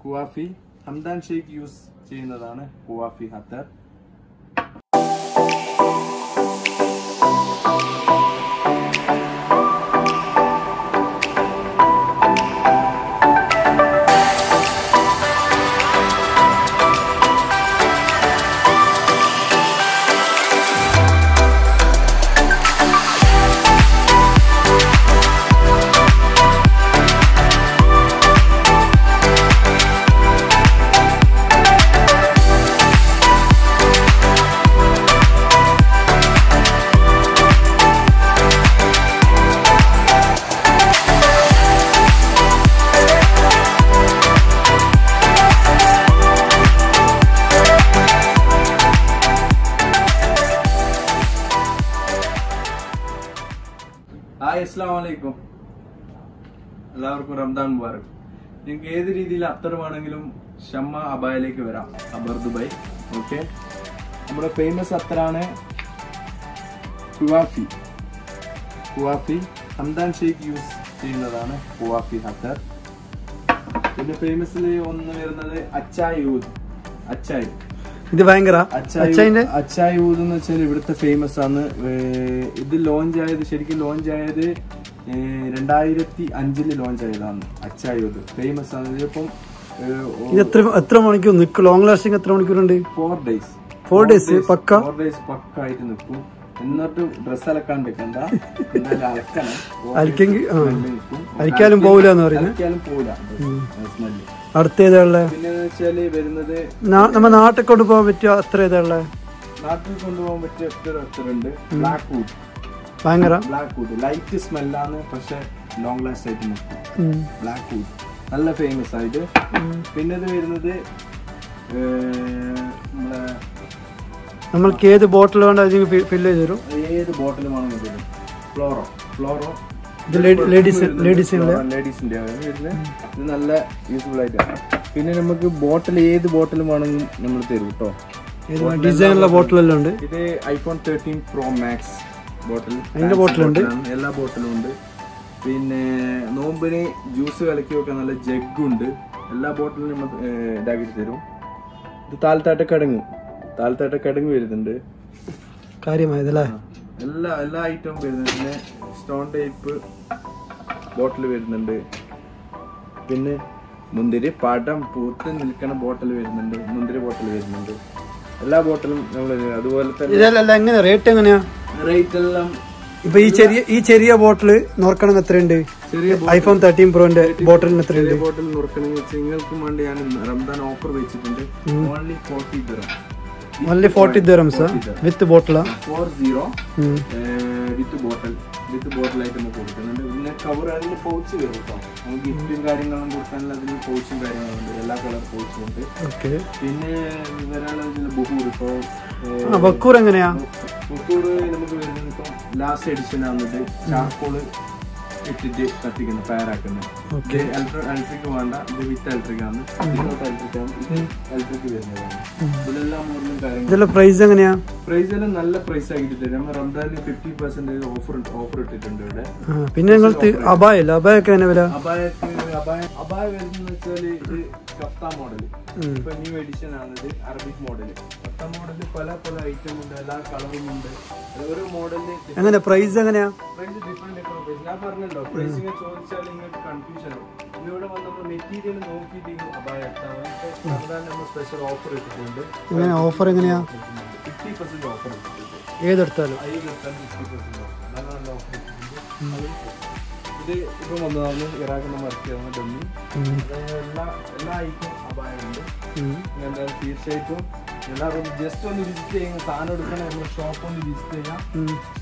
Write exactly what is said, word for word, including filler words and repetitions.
കുവാഫി റമദാൻ ഷേക്ക് യൂസ് ചെയ്യുന്നതാണ് കുവാഫി ഹത്തർ. ഹായ് അസ്സലാമു അലൈക്കും. എല്ലാവർക്കും റമദാൻ മുബാറക്. നിങ്ങൾക്ക് ഏത് രീതിയിൽ അത്തറുവാണെങ്കിലും ഷമ്മ അബായയിലേക്ക് വരാം. അബർ ദുബായ്. ഓക്കെ, നമ്മുടെ ഫേമസ് അത്തറാണ് കുവാഫി. കുവാഫി റമദാൻ ഷേക്ക് യൂസ് ചെയ്യുന്നതാണ് കുവാഫി അത്തർ. പിന്നെ ഫേമസിൽ ഒന്ന് വരുന്നത് അച്ചായ് ഊദ്. അച്ചായ് ഇത് ഭയങ്കര അച്ചായ് ഊദ് എന്ന് വെച്ചാൽ ഇവിടുത്തെ ഫേമസ് ആണ്. ഇത് ലോഞ്ച് ആയത് ശരിക്കും ലോഞ്ച് ആയത് രണ്ടായിരത്തി അഞ്ചില് ലോഞ്ച് ആയതാണ്. അച്ചായ് ഊദ് ഫേമസ് ആണ്. ഇതിപ്പം എത്ര മണിക്കൂർ നിൽക്കും? ലോങ് ലാസ്റ്റിംഗ് എത്ര മണിക്കൂറുണ്ട്? ഫോർ ഡേയ്സ് ഫോർ ഡേയ്സ് പക്ക ഫോർ ഡേയ്സ് പക്ക ആയിട്ട് നിൽക്കും. എന്നിട്ട് ഡ്രസ് അലക്കാണ്ട് വെക്കണ്ട, എന്തായാലും അലക്കണം. അലക്കാലും പോവില്ല എന്ന് പറയുന്നത്. അലക്കാലും പോവില്ല സ്മെല്ല്. അടുത്ത ഏതാ? പിന്നെ വെച്ചാല് വരുന്നത് നമ്മ നാട്ടിൽ കൊണ്ടുപോകാൻ പറ്റിയ അത്ര ഏതാ? നാട്ടിൽ കൊണ്ടുപോകാൻ പറ്റിയ ഒറ്റ അത്തറുണ്ട്, ബ്ലാക്ക് വുഡ്. ഭയങ്കര ബ്ലാക്ക് വുഡ് ലൈറ്റ് സ്മെല്ലാണ്, പക്ഷെ ലോങ് ലാസ്റ്റ് ആയിട്ട് നിൽക്കും. ബ്ലാക്ക് വുഡ് നല്ല ഫേമസ് ആയിട്ട്. പിന്നെ ഇത് വരുന്നത് നമ്മളെ നമ്മൾക്ക് ഏത് ബോട്ടിൽ വേണ്ട ഫില്ല് ചെയ്ത് തരും. ഏത് ബോട്ടിലും വേണമെങ്കിൽ തരും. ഫ്ലോറോ ഫ്ലോറോ ലേഡീസിന്റെ ഇത് നല്ല യൂസ്ഫുൾ ആയിട്ടാണ്. പിന്നെ നമുക്ക് ബോട്ടിൽ ഏത് ബോട്ടിലും വേണമെങ്കിൽ നമ്മൾ തരും കേട്ടോ. ഡിസൈനുള്ള ബോട്ടിലെല്ലാം ഉണ്ട്. ഇത് iPhone thirteen pro max bottle, അതിന്റെ ബോട്ടിലുണ്ട്, എല്ലാ ബോട്ടിലും ഉണ്ട്. പിന്നെ നോമ്പിന് ജ്യൂസ് കലക്കി വെക്കാൻ നല്ല ജഗ്ഗുണ്ട്. എല്ലാ ബോട്ടിലും നമ്മൾ ഇതാക്കിട്ട് തരും. ഇത് താൽത്താട്ട കടങ്ങ് താൽത്താട്ട കടങ്ങ് വരുന്നുണ്ട്. കാര്യമായതല്ലേ? എല്ലാ എല്ലാ ഐറ്റവും വരുന്നുണ്ട്. പിന്നെ സ്റ്റോൺ ടൈപ്പ് ബോട്ടിൽ വരുന്നുണ്ട്. പിന്നെ മുന്തിരി പടം പൂത്ത് നിൽക്കുന്ന ബോട്ടിൽ വരുന്നുണ്ട്. മുന്തിരി ബോട്ടിൽ വരുന്നുണ്ട്. എല്ലാ ബോട്ടിലും നമ്മൾ അതുപോലെ തന്നെ. എങ്ങനെ റേറ്റ് എങ്ങനെയാ? റേറ്റ് എല്ലാം ഇപ്പൊ ഈ ചെറിയ ഈ ചെറിയ ബോട്ടിൽ നോക്കണം എത്രയുണ്ട്? ചെറിയ ഐഫോൺ തേർട്ടീൻ പ്രോന്റെ ബോട്ടിലിന് എത്രയുണ്ട്? ബോട്ടിൽ നോക്കണമെന്ന് വെച്ചാൽ നിങ്ങൾക്കും വേണ്ടി ഞാൻ റംദാൻ ഓഫർ വെച്ചിട്ടുണ്ട്. Only forty dirham. Only forty dirhams with bottle. Four zero with bottle with bottle ആയിട്ട് നമുക്ക് കൊടുക്കുന്നുണ്ട്. പിന്നെ കവർ അതിന് പൗച്ച് വരും കേട്ടോ. നമുക്ക് ഗിഫ്റ്റും കാര്യങ്ങളും കൊടുക്കാനുള്ള അതിന് പൗച്ചും കാര്യങ്ങളുണ്ട്. എല്ലാ കളർ പൗച്ചും ഉണ്ട്. പിന്നെ വരാനുള്ള ബുക്കൂർ. ഇപ്പൊ ബക്കൂർ എങ്ങനെയാ? ബുക്കൂർ നമുക്ക് വരുന്നത് ഇപ്പൊ ലാസ്റ്റ് എഡിഷൻ ആവുന്നത് ചാർക്കോള് ഇട്ടിട്ട് കത്തിക്കുന്നത്, ഫയറാക്കുന്നത്. ഇലക്ട്രിക് വേണ്ട, ഇത് വിത്ത് ഇലക്ട്രിക് ആണ്. ഇതിനോട്ട് ഇലക്ട്രിക് ആണ്, ഇത് ഇലക്ട്രിക് വരുന്നതാണ്. ഇതിലെല്ലാം മോഡലും കാര്യങ്ങളും. പ്രൈസ് എങ്ങനെയാ? പ്രൈസ് എല്ലാം നല്ല പ്രൈസ് ആക്കിട്ട് തരും. നമ്മൾ റംദാനിൽ ഫിഫ്റ്റി പെർസെന്റേജ് ഓഫർ ഓഫർ ഇട്ടിട്ടുണ്ട് ഇവിടെ. പിന്നെ അബായ അബായൊക്കെ വില? അബായക്ക് അബായ അബായ വരുന്ന വെച്ചാല് ഇത് കഫ്ത മോഡല്. ഇപ്പൊ ന്യൂ എഡിഷൻ ആണിത്, അറബിക് മോഡല്. കഫ്ത മോഡല് പല പല ഐറ്റം ഉണ്ട്, എല്ലാ കളറും ഉണ്ട്. ഓരോ മോഡലിന് എങ്ങനെ പ്രൈസ് എങ്ങനെയാ? Price different different price. ഞാൻ പറഞ്ഞല്ലോ, പ്രൈസിനെ ചോദിച്ചാൽ നിങ്ങൾക്ക് കൺഫ്യൂഷൻ ആവും. ഇവിടെ വന്ന് നമ്മൾ മെറ്റീരിയൽ നോക്കിയിട്ട് അബായ നമ്മൾ സ്പെഷ്യൽ ഓഫർ ഇട്ടിട്ടുണ്ട്. ഓഫർ എങ്ങനെയാ? ഫിഫ്റ്റി പെർസെന്റ് ഓഫർ ഇട്ടിട്ടുണ്ട്. ഏതെടുത്താലും ഏതെടുത്താലും ഫിഫ്റ്റി പെർസെന്റ് ഓഫർ. നല്ല നല്ല ഓഫർ ഇട്ടിട്ടുണ്ട്. ഇത് ഇപ്പം വന്നതാണ് ഇറാഖിൽ നിന്ന് വർക്ക് ചെയ്യുന്ന ഡമ്മി. എല്ലാ എല്ലാ ഐറ്റം അബായ ഉണ്ട്. എന്തായാലും തീർച്ചയായിട്ടും എല്ലാവരും ജസ്റ്റ് ഒന്ന് വിസിറ്റ് ചെയ്യുന്ന സാധനം എടുക്കണേ, നമ്മൾ ഷോപ്പ് ഒന്ന് വിസിറ്റ് ചെയ്യാം.